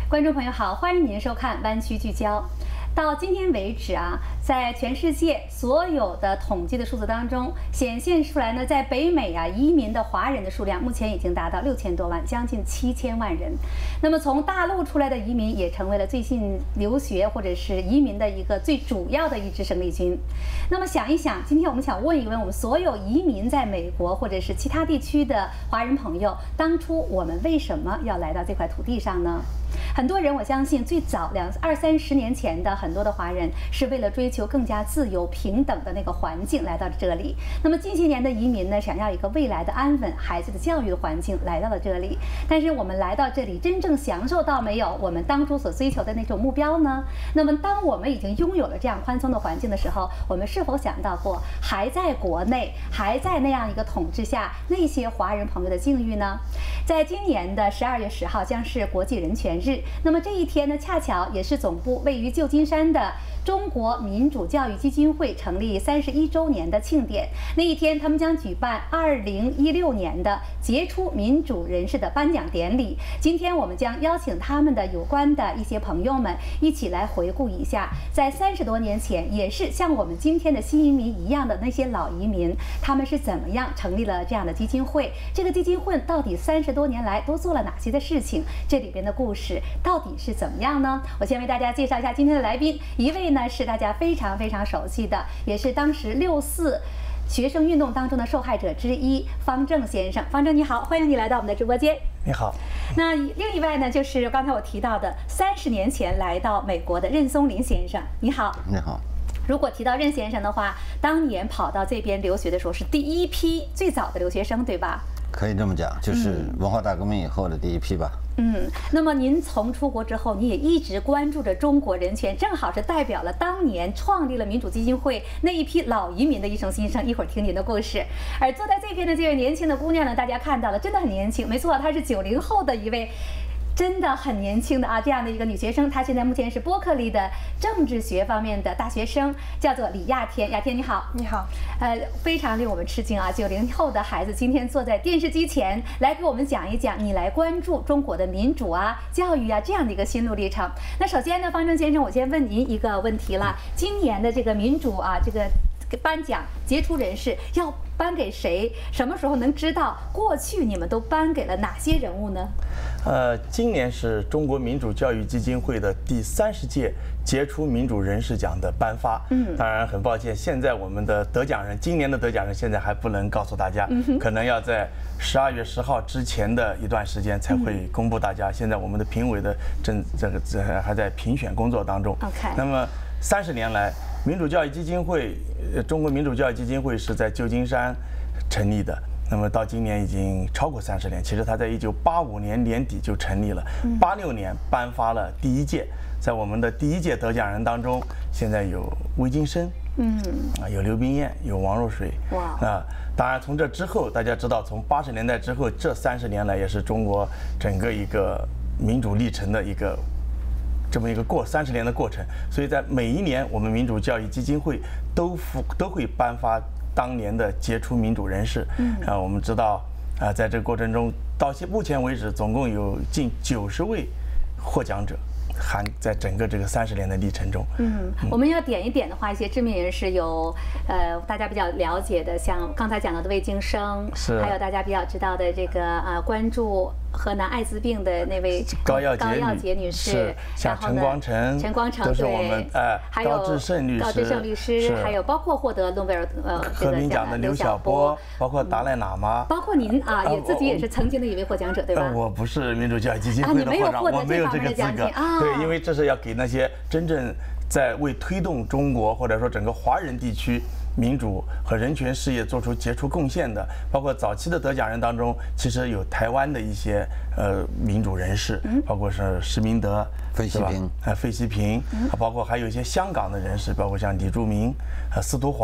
观众朋友好，欢迎您收看《湾区聚焦》。到今天为止啊，在全世界所有的统计的数字当中，显现出来呢，在北美啊移民的华人的数量目前已经达到6000多万，将近7000万人。那么从大陆出来的移民也成为了最近留学或者是移民的一个最主要的一支生力军。那么想一想，今天我们想问一问我们所有移民在美国或者是其他地区的华人朋友，当初我们为什么要来到这块土地上呢？很多人，我相信最早20-30年前的很多的华人是为了追求更加自由平等的那个环境来到了这里。那么近些年的移民呢，想要一个未来的安稳孩子的教育的环境来到了这里。但是我们来到这里，真正享受到没有我们当初所追求的那种目标呢？那么当我们已经拥有了这样宽松的环境的时候，我们是否想到过还在国内还在那样一个统治下那些华人朋友的境遇呢？在今年的12月10号将是国际人权日。那么这一天呢，恰巧也是总部位于旧金山的中国民主教育基金会成立31周年的庆典。那一天，他们将举办2016年的杰出民主人士的颁奖典礼。今天我们将邀请他们的有关的一些朋友们一起来回顾一下，在30多年前，也是像我们今天的新移民一样的那些老移民，他们是怎么样成立了这样的基金会？这个基金会到底30多年来都做了哪些的事情？这里边的故事到底是怎么样呢？我先为大家介绍一下今天的来宾，一位呢是大家非常熟悉的，也是当时64学生运动当中的受害者之一，方正先生。方正你好，欢迎你来到我们的直播间。 你好。 那另一位呢，就是刚才我提到的30年前来到美国的任松林先生。你好。 你好。 如果提到任先生的话，当年跑到这边留学的时候是第一批最早的留学生，对吧？ 可以这么讲，就是文化大革命以后的第一批吧。 那么您从出国之后，你也一直关注着中国人权，正好是代表了当年创立了民主基金会那一批老移民的一声心声。一会儿听您的故事。而坐在这边的这位年轻的姑娘呢，大家看到了，真的很年轻，没错，她是90后的一位。真的很年轻的啊，这样的一个女学生，她现在目前是伯克利的政治学方面的大学生，叫做李亚天。亚天你好。 你好。 非常令我们吃惊啊，90后的孩子今天坐在电视机前来给我们讲一讲你来关注中国的民主啊、教育啊这样的一个心路历程。那首先呢，方正先生，我先问您一个问题了，今年的这个民主啊，这个颁奖杰出人士要颁给谁？什么时候能知道？过去你们都颁给了哪些人物呢？ 今年是中国民主教育基金会的第30届杰出民主人士奖的颁发。当然很抱歉，现在我们的得奖人，今年的得奖人现在还不能告诉大家，可能要在12月10号之前的一段时间才会公布大家。现在我们的评委的还在评选工作当中。那么30年来，民主教育基金会，中国民主教育基金会是在旧金山成立的。那么到今年已经超过30年，其实它在1985年年底就成立了，86年颁发了第1届。在我们的第1届得奖人当中，现在有魏京生，有刘冰燕，有王若水。哇！当然从这之后，大家知道，从80年代之后，这30年来也是中国整个一个民主历程的这么一个30年的过程。所以在每一年，我们民主教育基金会都会颁发当年的杰出民主人士。我们知道，在这个过程中，到目前为止，总共有近90位获奖者，在整个这个30年的历程中。 我们要点一点的话，一些知名人士有，大家比较了解的，像刚才讲到的魏京生，还有大家比较知道的这个关注河南艾滋病的那位高耀洁女士， 像陈光诚都是我们还有高志胜律师， 还有包括获得诺贝尔和平奖的刘晓波，包括达赖喇嘛， 包括您啊，自己也是曾经的一位获奖者，对吧？ 我不是民主教育基金会的获奖，我没有这个资格。对，因为这是要给那些真正在为推动中国或者说整个华人地区民主和人权事业做出傑出贡献的，包括早期的得奖人当中，其实有台湾的一些民主人士，包括是施明德、 费希平， 包括还有一些香港的人士，包括像李柱铭、司徒华，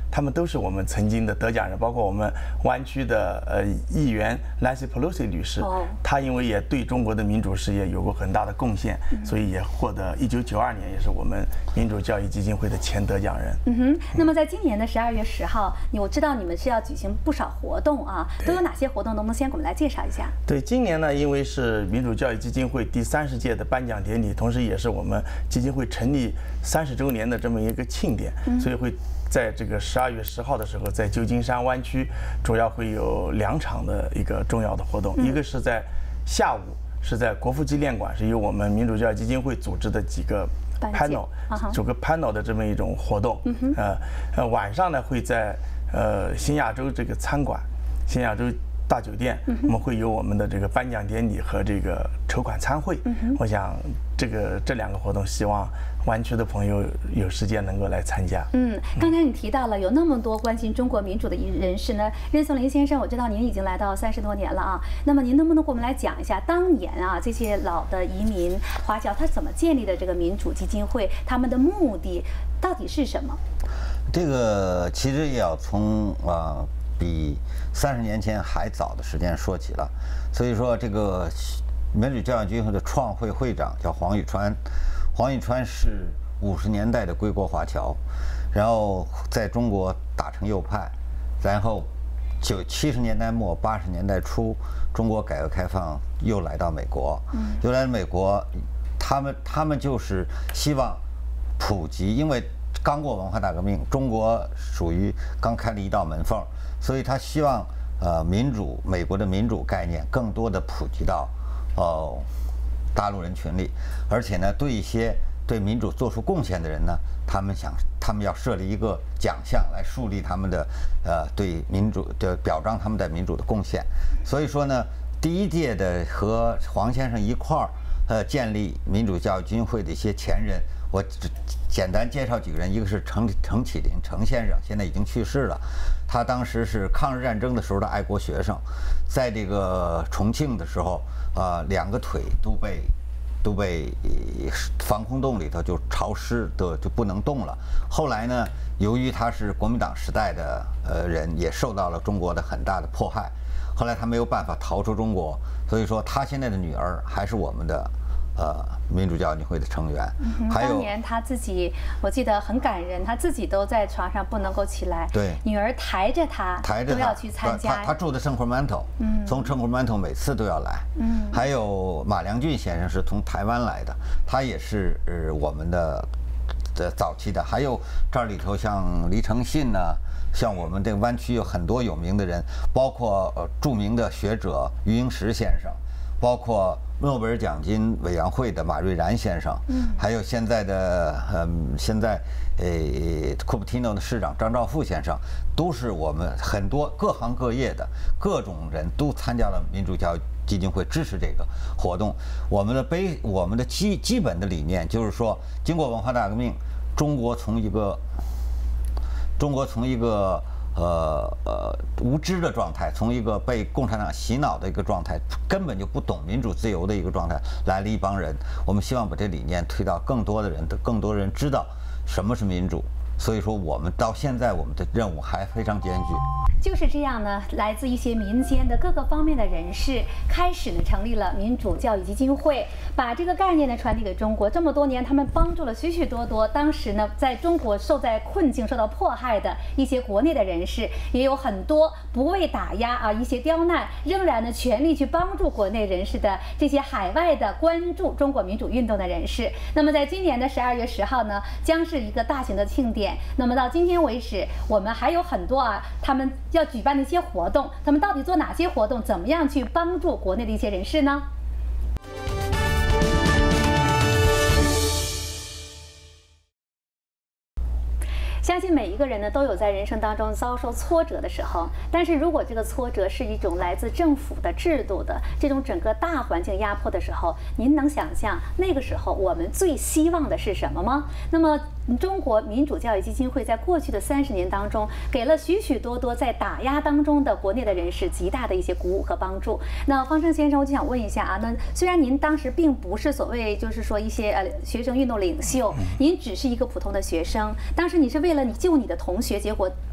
他们都是我们曾经的得奖人，包括我们湾区的议员 Nancy Pelosi 女士，她因为也对中国的民主事业有过很大的贡献，所以也获得1992年也是我们民主教育基金会的前得奖人。 那么在今年的12月10号，我知道你们是要举行不少活动啊，都有哪些活动？能不能先给我们来介绍一下？ 对，今年呢，因为是民主教育基金会第30届的颁奖典礼，同时也是我们基金会成立30周年的这么一个庆典，所以会在这个12月10号的时候，在旧金山湾区主要会有2场的一个重要的活动，一个是在下午是在国父纪念馆，是由我们民主教育基金会组织的几个 panel， 9个 panel 的这么一种活动。晚上呢会在新亚洲这个餐馆，新亚洲大酒店，我们会有我们的这个颁奖典礼和这个筹款餐会。我想这2个活动，希望湾区的朋友有时间能够来参加。 刚才你提到了有那么多关心中国民主的人士呢，任颂林先生，我知道您已经来到30多年了啊，那么您能不能给我们来讲一下当年啊这些老的移民华侨他怎么建立的这个民主基金会，他们的目的到底是什么？ 这个其实也要从比30年前还早的时间说起了。所以说，这个民主教育基金会的创会会长叫黄宇川，黄宇川是50年代的归国华侨，然后在中国打成右派，然后70年代末80年代初，中国改革开放又来到美国，又来美国，他们就是希望普及，因为刚过文化大革命，中国属于刚开了一道门缝，所以他希望美国的民主概念更多的普及到大陆人群里，而且呢，对一些对民主做出贡献的人呢，他们要设立一个奖项来树立他们的对民主的表彰他们在民主的贡献。所以说呢，第1届的和黄先生一块儿建立民主教育基金会的一些前人，我简单介绍几个人，一个是程启林程先生，现在已经去世了。他当时是抗日战争的时候的爱国学生，在这个重庆的时候，2个腿都被防空洞里头就潮湿的就不能动了。后来呢，由于他是国民党时代的人，也受到了中国的很大的迫害。后来他没有办法逃出中国，所以说他现在的女儿还是我们的民主教育基金会的成员。还有当年他自己，我记得很感人，他自己都在床上不能够起来， 对， 女儿抬着他都要去参加。 他住的圣库曼头，从圣库曼头每次都要来。还有马良俊先生是从台湾来的，他也是我们的早期的。还有这里头像黎承信呢，像我们这个湾区有很多有名的人，包括著名的学者余英时先生，包括诺贝尔奖金委员会的马瑞然先生，还有现在库布提诺的市长张兆富先生，都是我们很多各行各业的各种人都参加了民主教育基金会，支持这个活动。我们的基本的理念就是说，经过文化大革命，中国从一个无知的状态，从一个被共产党洗脑的一个状态，根本就不懂民主自由的一个状态，来了一帮人。我们希望把这理念推到更多的人，更多人知道什么是民主。所以说，我们到现在我们的任务还非常艰巨。 就是这样呢，来自一些民间的各个方面的人士，开始呢成立了民主教育基金会，把这个概念呢传递给中国。这么多年，他们帮助了许许多多当时呢在中国受在困境、受到迫害的一些国内的人士，也有很多不畏打压啊，一些刁难，仍然呢全力去帮助国内人士的这些海外的关注中国民主运动的人士。那么在今年的12月10号呢，将是一个大型的庆典。那么到今天为止，我们还有很多他们要举办的一些活动，他们到底做哪些活动，怎么样去帮助国内的一些人士呢？相信每一个人呢都有在人生当中遭受挫折的时候，但是如果这个挫折是一种来自政府的制度的这种整个大环境压迫的时候，您能想象那个时候我们最希望的是什么吗？那么中国民主教育基金会在过去的30年当中，给了许许多多在打压当中的国内的人士极大的一些鼓舞和帮助。那方胜先生，我就想问一下那虽然您当时并不是所谓就是说一些学生运动领袖，您只是一个普通的学生，当时你是为了你救你的同学，结果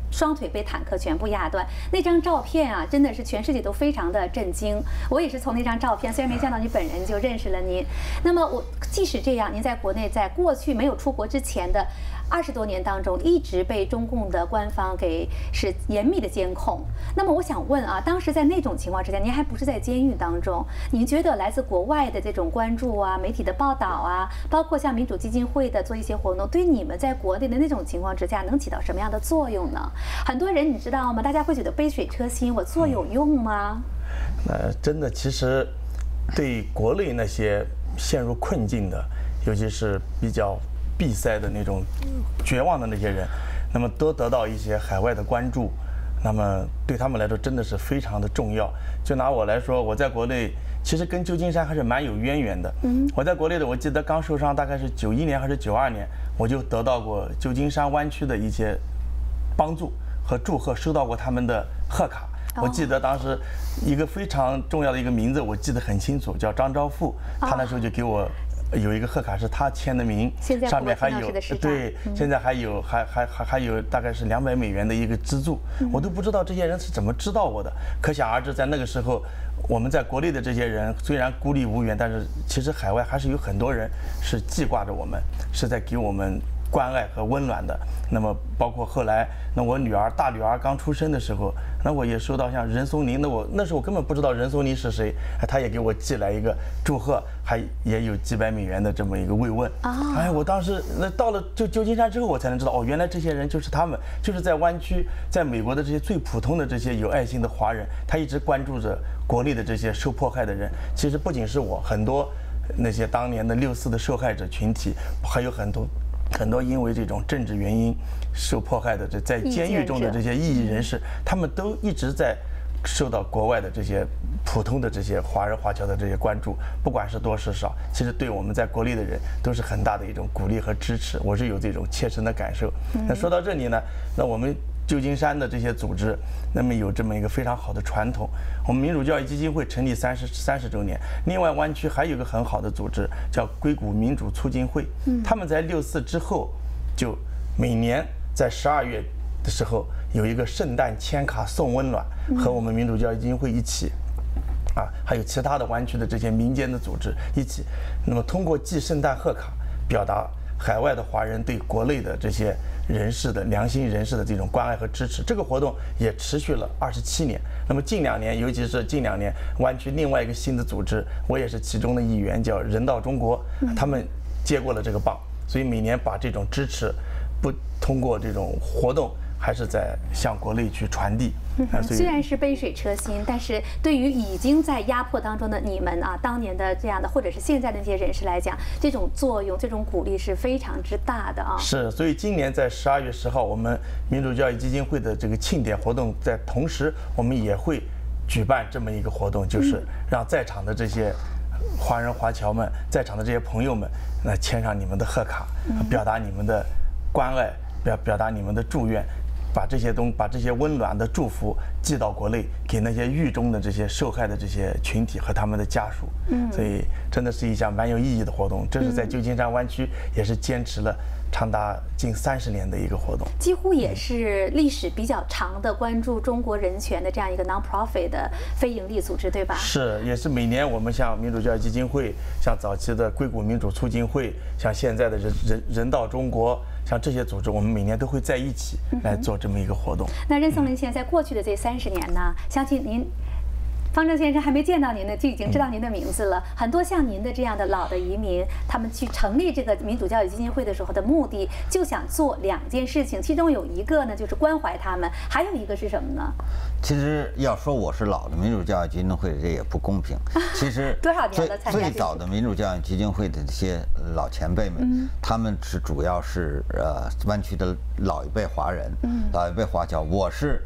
双腿被坦克全部压断，那张照片啊，真的是全世界都非常的震惊。我也是从那张照片，虽然没见到你本人，就认识了您。那么即使这样，您在国内在过去没有出国之前的20多年当中，一直被中共的官方是严密的监控。那么我想问啊，当时在那种情况之下，您还不是在监狱当中，您觉得来自国外的这种关注啊、媒体的报道啊，包括像民主基金会的做一些活动，对你们在国内的那种情况之下，能起到什么样的作用呢？很多人你知道吗？大家会觉得杯水车薪，我做有用吗？ 真的，其实对国内那些陷入困境的，尤其是比较闭塞的那种绝望的那些人，那么都得到一些海外的关注，那么对他们来说真的是非常的重要。就拿我来说，我在国内其实跟旧金山还是蛮有渊源的。我在国内的，我记得刚受伤大概是91年还是92年，我就得到过旧金山湾区的一些帮助和祝贺，收到过他们的贺卡。我记得当时一个非常重要的一个名字，我记得很清楚，叫张昭富，他那时候就给我有一个贺卡是他签的名，上面还有对，现在还有大概是200美元的一个资助，我都不知道这些人是怎么知道我的。可想而知，在那个时候，我们在国内的这些人虽然孤立无援，但是其实海外还是有很多人是记挂着我们，是在给我们关爱和温暖的。那么包括后来，那我大女儿刚出生的时候，那我也收到像任松宁，那时候我根本不知道任松宁是谁，他也给我寄来一个祝贺，也有几百美元的这么一个慰问。哎，我当时到了旧金山之后，我才能知道，哦，原来这些人就是他们，就是在湾区，在美国的这些最普通的这些有爱心的华人，他一直关注着国内的这些受迫害的人。其实不仅是我，很多那些当年的6·4的受害者群体，还有很多因为这种政治原因受迫害的在监狱中的这些异议人士，他们都一直在受到国外的这些普通的这些华人华侨的这些关注，不管是多是少，其实对我们在国内的人都是很大的一种鼓励和支持。我是有这种切身的感受。那说到这里呢，那我们旧金山的这些组织，那么有这么一个非常好的传统。我们民主教育基金会成立30周年，另外湾区还有一个很好的组织叫硅谷民主促进会。他们在6·4之后，就每年在12月的时候有一个圣诞签卡送温暖，和我们民主教育基金会一起。还有其他的湾区的这些民间的组织一起，那么通过寄圣诞贺卡，表达海外的华人对国内的这些人士的良心人士的这种关爱和支持。这个活动也持续了27年。那么近2年，尤其是近2年，湾区另外一个新的组织，我也是其中的一员，叫人道中国，他们接过了这个棒，所以每年把这种支持，不通过这种活动，还是在向国内去传递。 虽然是杯水车薪，但是对于已经在压迫当中的你们啊，当年的这样的或者是现在的那些人士来讲，这种作用、这种鼓励是非常之大的啊。 是，所以今年在12月10号，我们民主教育基金会的这个庆典活动，在同时我们也会举办这么一个活动，就是让在场的这些华人华侨们，在场的这些朋友们，那签上你们的贺卡，表达你们的关爱，表达你们的祝愿。把这些温暖的祝福寄到国内，给那些狱中的这些受害的这些群体和他们的家属。所以真的是一项蛮有意义的活动。这是在旧金山湾区也是坚持了长达近30年的一个活动， 几乎也是历史比较长的关注中国人权的这样一个 non-profit 的非营利组织，对吧？ 是，也是每年我们像民主教育基金会，像早期的硅谷民主促进会，像现在的人道中国。像这些组织，我们每年都会在一起来做这么一个活动。 那任松林先生在过去的这30年呢，相信您，方正先生还没见到您呢，就已经知道您的名字了。很多像您的这样的老的移民，他们去成立这个民主教育基金会的时候的目的，就想做2件事情，其中有一个呢就是关怀他们，还有一个是什么呢？ 其实要说我是老的民主教育基金会，这也不公平。其实多少年了参加最早的民主教育基金会的这些老前辈们，他们是主要是湾区的老一辈华人，老一辈华侨。我是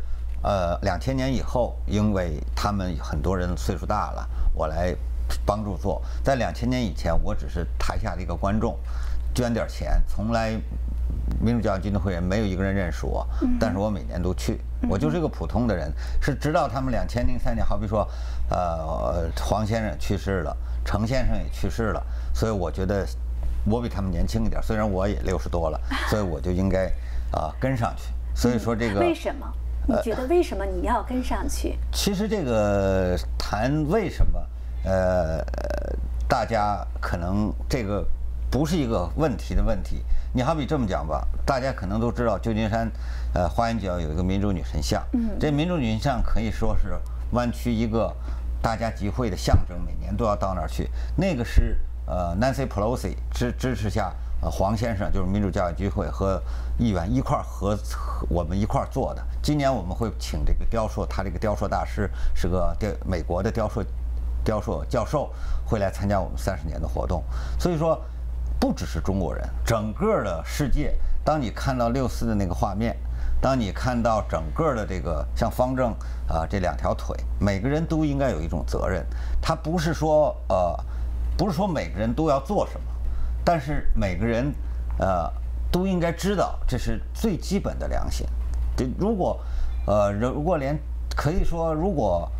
2000年以后，因为他们很多人岁数大了，我来帮助做。在2000年以前，我只是台下的一个观众，捐点钱，从来民主教育基金会人没有一个人认识我，但是我每年都去。我就是一个普通的人，是直到他们2003年，好比说，黄先生去世了，程先生也去世了，所以我觉得我比他们年轻一点，虽然我也60多了，所以我就应该跟上去。 所以说这个为什么？你觉得为什么你要跟上去？ 其实这个谈为什么，大家可能这个不是一个问题的问题。你好比这么讲吧，大家可能都知道旧金山，花园角有一个民主女神像。这民主女神像可以说是湾区一个大家集会的象征，每年都要到那儿去。那个是Nancy Pelosi 支持下，黄先生就是民主教育聚会和议员一块儿我们一块儿做的。今年我们会请这个雕塑，他这个雕塑大师是个美国的雕塑教授，会来参加我们30年的活动。所以说，不只是中国人，整个的世界，当你看到6·4的那个画面，当你看到整个的这个像方正这2条腿，每个人都应该有一种责任。他不是说每个人都要做什么，但是每个人都应该知道这是最基本的良心。如果可以说，如果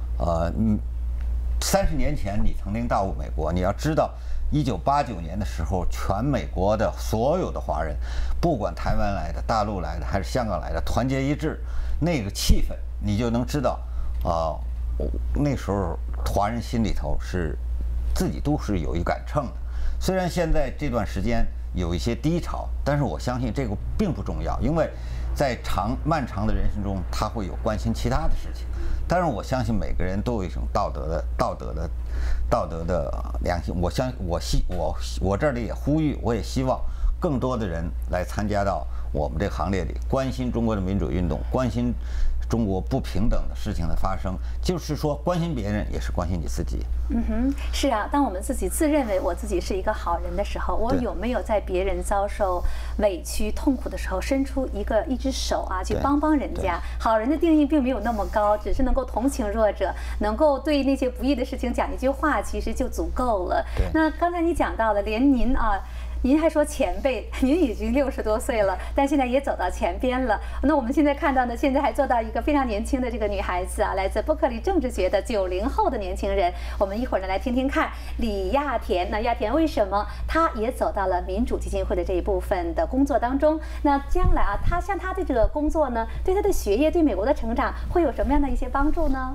30年前你曾经到过美国，你要知道，1989年的时候，全美国的所有的华人，不管台湾来的、大陆来的还是香港来的，团结一致，那个气氛你就能知道，那时候华人心里头是自己都是有一杆秤的。虽然现在这段时间有一些低潮，但是我相信这个并不重要，因为在漫长的人生中，他会有关心其他的事情。但是我相信每个人都有一种道德的良心。我这里也呼吁，我也希望更多的人来参加到我们这个行列里，关心中国的民主运动，关心中国不平等的事情的发生，就是说关心别人也是关心你自己。 是啊，当我们自己自认为我自己是一个好人的时候，我有没有在别人遭受委屈痛苦的时候伸出一只手啊，去帮人家？好人的定义并没有那么高，只是能够同情弱者，能够对那些不义的事情讲一句话，其实就足够了。那刚才你讲到了，连您啊。您还说前辈，您已经60多岁了，但现在也走到前边了。那我们现在看到呢，现在还做到一个非常年轻的这个女孩子啊，来自伯克利政治学的90后的年轻人。我们一会儿呢来听听看李亚田。那亚田为什么她也走到了民主基金会的这一部分的工作当中？那将来啊，她的这个工作呢，对她的学业、对美国的成长会有什么样的一些帮助呢？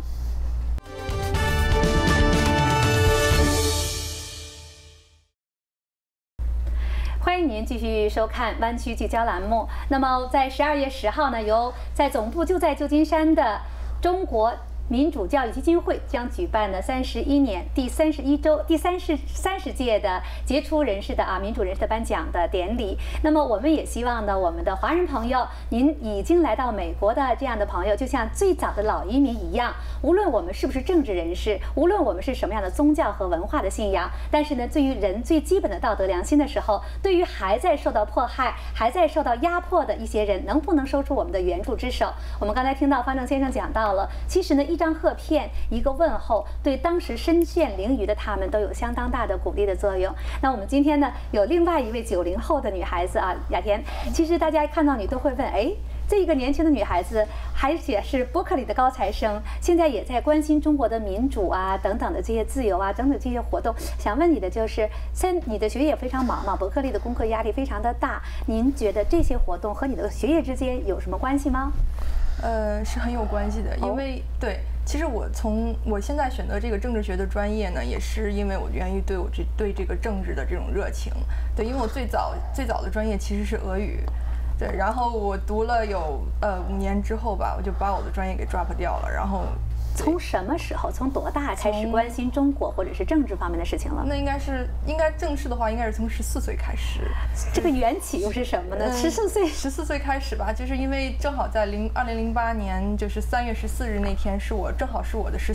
欢迎您继续收看湾区聚焦栏目。那么，在12月10号呢，由在总部就在旧金山的中国民主教育基金会将举办的31年第30届的杰出人士的民主人士的颁奖的典礼。那么我们也希望呢，我们的华人朋友，您已经来到美国的这样的朋友，就像最早的老移民一样，无论我们是不是政治人士，无论我们是什么样的宗教和文化的信仰，但是呢，对于人最基本的道德良心的时候，对于还在受到迫害、还在受到压迫的一些人，能不能收出我们的援助之手？我们刚才听到方正先生讲到了，其实呢，一张贺片，一个问候，对当时身陷囹圄的他们都有相当大的鼓励的作用。那我们今天呢，有另外一位90后的女孩子啊，亚田。其实大家看到你都会问，哎，这个年轻的女孩子，而且是伯克利的高材生，现在也在关心中国的民主啊等等的这些自由啊等等这些活动。想问你的就是，你的学业非常忙嘛，伯克利的功课压力非常的大，您觉得这些活动和你的学业之间有什么关系吗？ 是很有关系的，因为对，其实我现在选择这个政治学的专业呢，也是因为我源于对这个政治的这种热情。对，因为我最早的专业其实是俄语，对，然后我读了有5年之后吧，我就把我的专业给 drop 掉了，然后。 从什么时候，从多大开始关心中国或者是政治方面的事情了？ 那应该正式的话，应该是从14岁开始。 这个缘起又是什么呢？14 岁开始吧，就是因为正好在2008年，就是3月14日那天正好是我的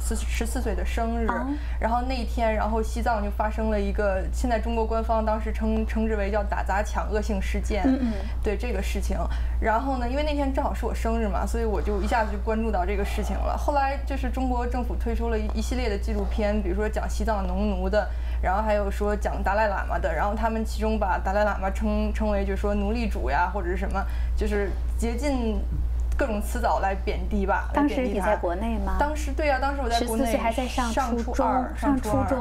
14岁的生日。然后那一天，然后西藏就发生了一个现在中国官方当时称之为叫打砸抢恶性事件。对这个事情。然后呢，因为那天正好是我生日嘛，所以我就一下子就关注到这个事情了。后来就是中国政府推出了一系列的纪录片，比如说讲西藏农奴的，然后还有说讲达赖喇嘛的，然后他们其中把达赖喇嘛称为就是说奴隶主呀，或者是什么，就是竭尽各种辞藻来贬低吧。 当时你在国内吗？ 当时对啊，当时我在国内 14岁还在上初中。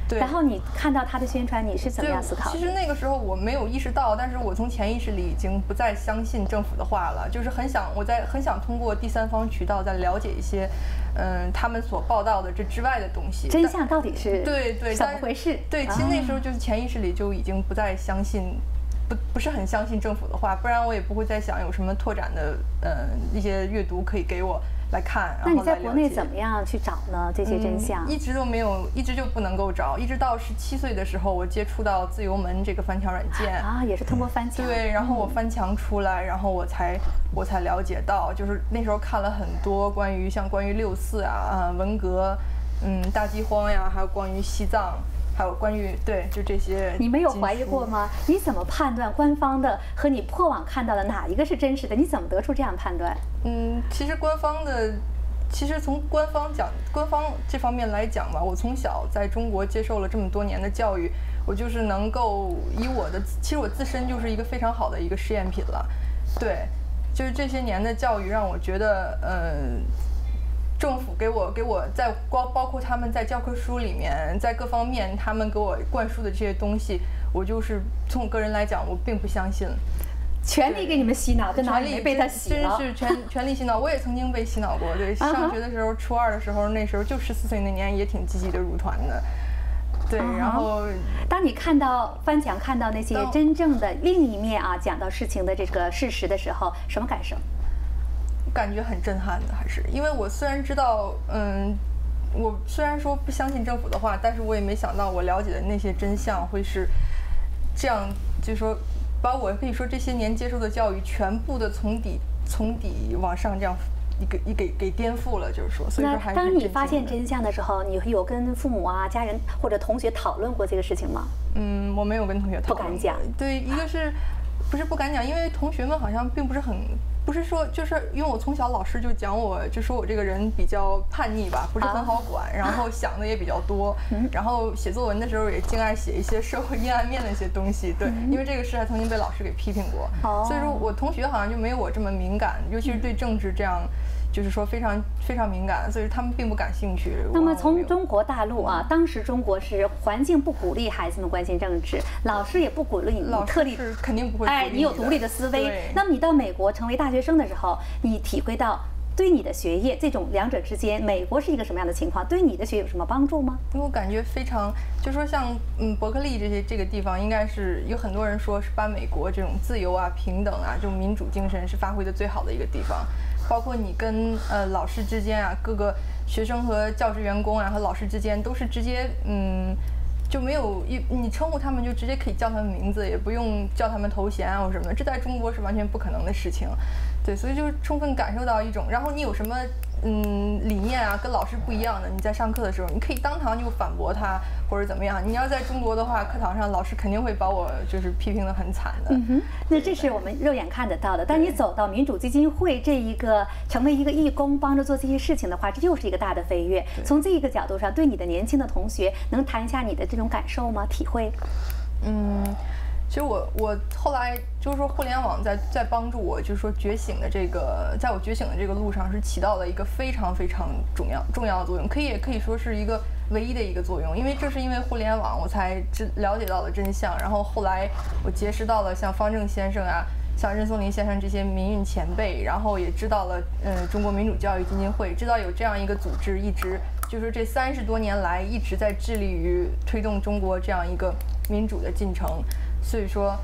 对。 然后你看到他的宣传，你是怎么样思考的？ 其实那个时候我没有意识到，但是我从潜意识里已经不再相信政府的话了，就是很想通过第三方渠道再了解一些，他们所报道的这之外的东西， 真相到底是对怎么回事？ 对，其实那时候就是潜意识里就已经不再相信。不是很相信政府的话，不然我也不会再想有什么拓展的一些阅读可以给我来看。 那你在国内怎么样去找呢？这些真相一直都没有，一直就不能够找，一直到17岁的时候，我接触到自由门这个翻墙软件啊，也是通过翻墙。 对，然后我翻墙出来，然后我才了解到，就是那时候看了很多关于6·4啊、文革、大饥荒呀，还有关于西藏。还有关于就这些， 你没有怀疑过吗？你怎么判断官方的和你破网看到的哪一个是真实的？你怎么得出这样判断？ 其实从官方这方面来讲吧，我从小在中国接受了这么多年的教育，我就是能够其实我自身就是一个非常好的一个试验品了。对，就是这些年的教育让我觉得，政府给我在包括他们在教科书里面，在各方面他们给我灌输的这些东西，我就是从我个人来讲，我并不相信。 全力给你们洗脑，在哪里没被他洗了？ 真是全力洗脑，我也曾经被洗脑过。对，上学的时候，初2的时候，那时候就14岁那年，也挺积极的入团的。对，然后当你翻墙看到那些真正的另一面啊，讲到事情的这个事实的时候，什么感受？ 感觉很震撼的，还是因为我虽然知道，我虽然说不相信政府的话，但是我也没想到我了解的那些真相会是这样，就是说把我可以说这些年接受的教育全部的从底往上这样给颠覆了，就是说，所以说还是当你发现真相的时候，你有跟父母啊、家人或者同学讨论过这个事情吗？ 我没有跟同学讨论， 不敢讲。 对，一个是不是不敢讲，因为同学们好像并不是说，就是因为我从小老师就讲我，就说我这个人比较叛逆吧，不是很好管，然后想的也比较多，然后写作文的时候也净爱写一些社会阴暗面的一些东西。对，因为这个事还曾经被老师给批评过，所以说我同学好像就没有我这么敏感，尤其是对政治这样。就是说非常非常敏感，所以他们并不感兴趣。 那么从中国大陆啊，当时中国是环境不鼓励孩子们关心政治，老师也不鼓励你特立， 是肯定不会。 你有独立的思维。那么你到美国成为大学生的时候，你体会到对你的学业这种两者之间，美国是一个什么样的情况？对你的学业有什么帮助吗？ 因为我感觉非常，就说像伯克利这个地方，应该是有很多人说是把美国这种自由啊、平等啊、这种民主精神是发挥的最好的一个地方。包括你跟老师之间啊，各个学生和教职员工啊和老师之间都是直接就没有你称呼他们就直接可以叫他们名字，也不用叫他们头衔啊或什么的，这在中国是完全不可能的事情。对，所以就充分感受到一种，然后你有什么理念啊跟老师不一样的，你在上课的时候你可以当堂就反驳他或者怎么样。你要在中国的话，课堂上老师肯定会把我就是批评得很惨的。 那这是我们肉眼看得到的。但你走到民主基金会这一个成为一个义工，帮着做这些事情的话，这又是一个大的飞跃。从这一个角度上，对你的年轻的同学，能谈一下你的这种感受吗？体会？ 其实我后来就是说，互联网在帮助我，就是说觉醒的这个，在我觉醒的这个路上是起到了一个非常非常重要的作用，可以说是一个唯一的一个作用。因为正是因为互联网，我才了解到了真相。然后后来我结识到了像方正先生啊，像任松林先生这些民运前辈，然后也知道了中国民主教育基金会，知道有这样一个组织，一直就是这30多年来一直在致力于推动中国这样一个民主的进程。所以说，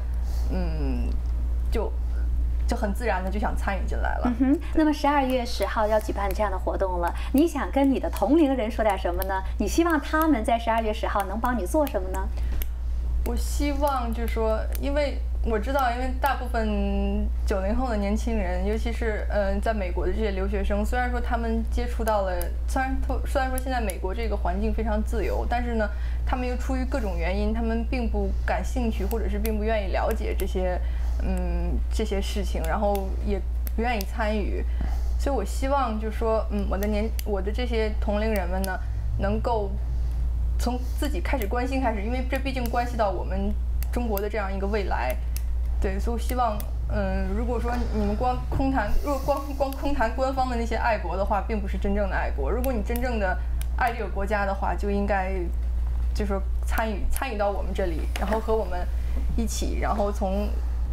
就很自然的就想参与进来了。 那么12月10号要举办这样的活动了，你想跟你的同龄人说点什么呢？你希望他们在12月10号能帮你做什么呢？ 我希望就是说，因为我知道，因为大部分90后的年轻人，尤其是在美国的这些留学生，虽然说他们接触到了，虽然说现在美国这个环境非常自由，但是呢，他们又出于各种原因，他们并不感兴趣，或者是并不愿意了解这些事情，然后也不愿意参与。所以我希望就是说，我的这些同龄人们呢，能够从自己开始关心开始，因为这毕竟关系到我们中国的这样一个未来。对，所以我希望，如果说你们光空谈官方的那些爱国的话，并不是真正的爱国。如果你真正的爱这个国家的话，就应该就是说参与到我们这里，然后和我们一起，然后从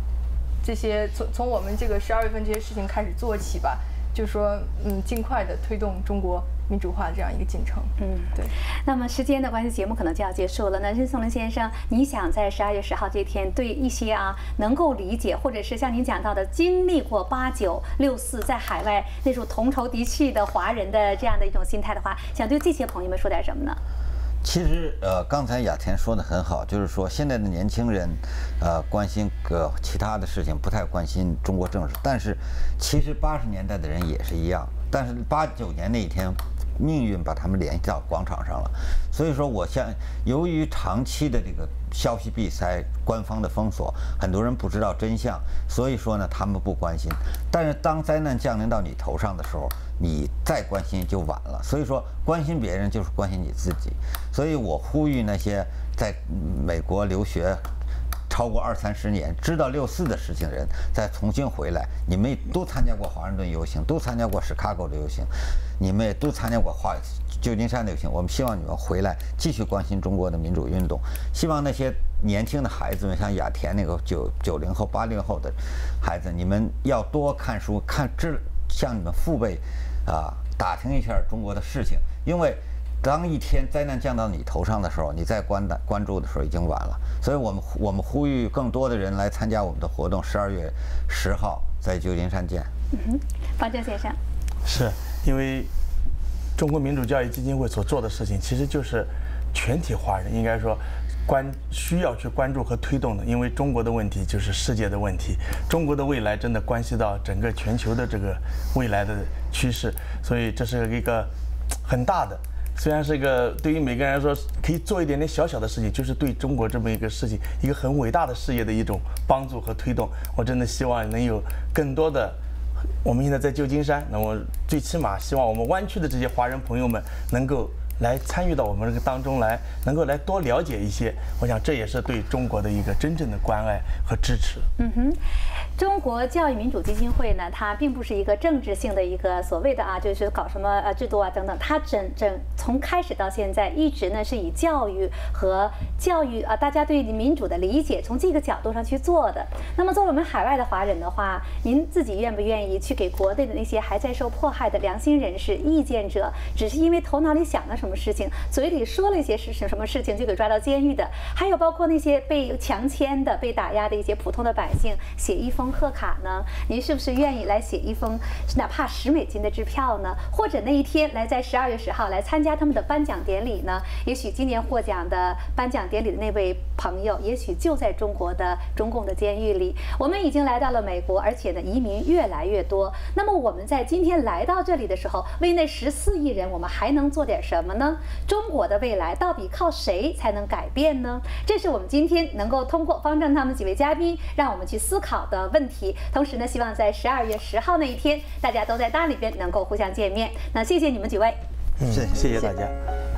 我们这个12月份这些事情开始做起吧，就是说尽快的推动中国民主化的这样一个进程。对。 那么时间的关系，节目可能就要结束了。那任颂伦先生，你想在12月10号这天，对一些能够理解，或者是像您讲到的经历过89、64在海外那种同仇敌忾的华人的这样的一种心态的话，想对这些朋友们说点什么呢？ 其实刚才雅田说的很好，就是说现在的年轻人，关心其他的事情，不太关心中国政治。但是其实80年代的人也是一样，但是89年那一天，命运把他们联系到广场上了。所以说，由于长期的这个消息闭塞、官方的封锁，很多人不知道真相，所以说呢，他们不关心。但是当灾难降临到你头上的时候，你再关心就晚了。所以说，关心别人就是关心你自己。所以我呼吁那些在美国留学超过20-30年，知道64的事情的人，再重新回来。你们都参加过华盛顿游行，都参加过Chicago的游行，你们也都参加过旧金山的游行。我们希望你们回来继续关心中国的民主运动。希望那些年轻的孩子们，像雅田那个90后、80后的孩子，你们要多看书，向你们父辈打听一下中国的事情，因为当一天灾难降到你头上的时候，你再关注的时候已经晚了。所以我们呼吁更多的人来参加我们的活动，12月10号在旧金山见。 方正先生， 是因为中国民主教育基金会所做的事情，其实就是全体华人应该说需要去关注和推动的，因为中国的问题就是世界的问题，中国的未来真的关系到整个全球的这个未来的趋势，所以这是一个很大的。虽然是一个对于每个人来说可以做一点点小小的事情，就是对中国这么一个事情，一个很伟大的事业的一种帮助和推动。我真的希望能有更多的，我们现在在旧金山，那么最起码希望我们湾区的这些华人朋友们能够来参与到我们这个当中来，能够来多了解一些。我想这也是对中国的一个真正的关爱和支持。 中国教育民主基金会呢，它并不是一个政治性的一个所谓的就是搞什么制度等等，它从开始到现在一直呢是以教育大家对民主的理解，从这个角度上去做的。那么作为我们海外的华人的话，您自己愿不愿意去给国内的那些还在受迫害的良心人士、意见者，只是因为头脑里想了什么事情，嘴里说了一些什么事情就给抓到监狱的，还有包括那些被强奸的、被打压的一些普通的百姓，写一封贺卡呢？您是不是愿意来写一封哪怕10美金的支票呢？或者那一天来在12月10号来参加他们的颁奖典礼呢？也许今年获奖的颁奖典礼的那位朋友，也许就在中国的中共的监狱里。我们已经来到了美国，而且呢移民越来越多。那么我们在今天来到这里的时候，为那14亿人，我们还能做点什么呢？中国的未来到底靠谁才能改变呢？这是我们今天能够通过方正他们几位嘉宾让我们去思考的问题。同时呢，希望在12月10号那一天，大家都在大里边能够互相见面。那谢谢你们几位， 谢谢大家。